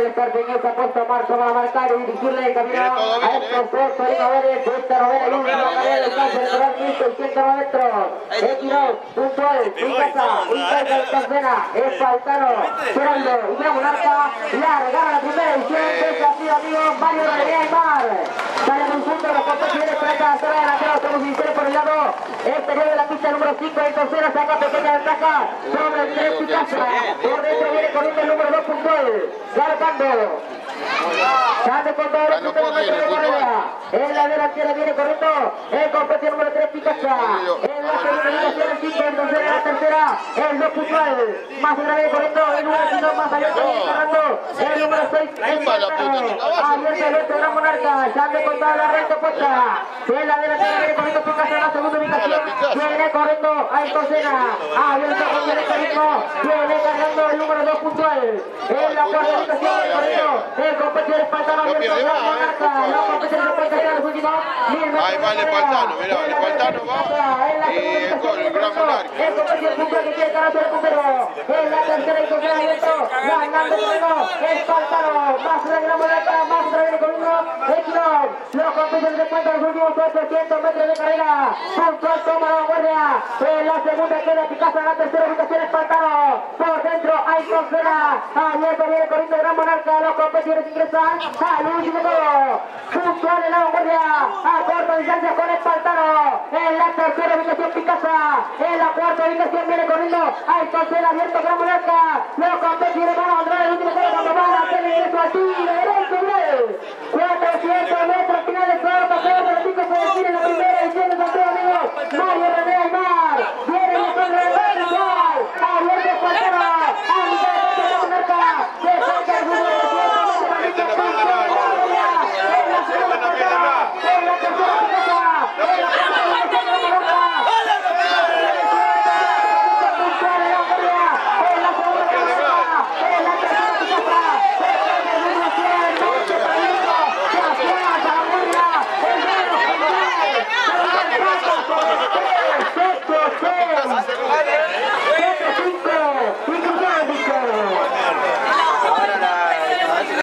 el starting esa puesto Marco va a marcar y dirigirle el camino a estos dos Torino esta novena y última carrera del alcance de correr 1600 metros. Equinox, puntual, Picasa, Cancena, es Pautano, Geraldo y Gran Monarca, larga la primera edición de desafío amigo Mario Rodríguez Aymar. Sale un punto de los competidores para esta zona delantera, estamos iniciando por el lado exterior de la pista número 5 y tercera saca pequeña ventaja sobre el 3 Picasa. Por dentro viene corriendo el número 2 puntual, Garcando. Sale con todo el punto de carrera. En la delantera viene corriendo el competidor número 3 Picasa. En la segunda ubicación el 5, entonces en la tercera el 2 puntual. Más otra vez corriendo el número 5 más abierto viene cargando el número 6 abierto el otro Gran Monarca. Sale con toda la recta puesta. En la delantera viene corriendo Picasa en la segunda ubicación. Viene corriendo a Escocena. Abierto con el ritmo. Viene cargando el número 2 puntual. En la cuarta ubicación viene corriendo el competidor espartano abierto Gran Monarca. Los competidores pueden caer en los últimos 1000 metros. Ahí va el espartano, mirá, el espartano va y el Gran Monarca. El competidor puntual que quiere ganar el puntero. En la tercera y tercera adentro. Ganando el terreno. Espartano. Más de Gran Monarca. Más otra vez con uno. Equinox. Los competidores se encuentran los últimos 800 metros de carrera. Puntual toma la guardia. En la segunda queda Picasa. En la tercera ubicación Espartano. Por dentro hay Concena. Abierto viene corriendo Gran Monarca. Los competidores ingresan al último todo. Puntual en la vanguardia. A corta distancia con Espartano. En la tercera ubicación Picasa. En la cuarta ubicación viene corriendo hay Concena. Abierto Gran Monarca. Los competidores van a abandonar el último todo. Cuando van a hacer el ingreso al tiro derecho. 400 metros finales. Todo paseo de los chicos se define en la primera edición de sorteo, amigos. Mario René Aymar. Viene el contra del central. Abierto Espartano. A mitad de Gran Monarca. Se saca el número de 200 metros. En la segunda Espartano. En la tercera Picasa. En la cuarta Gran Monarca.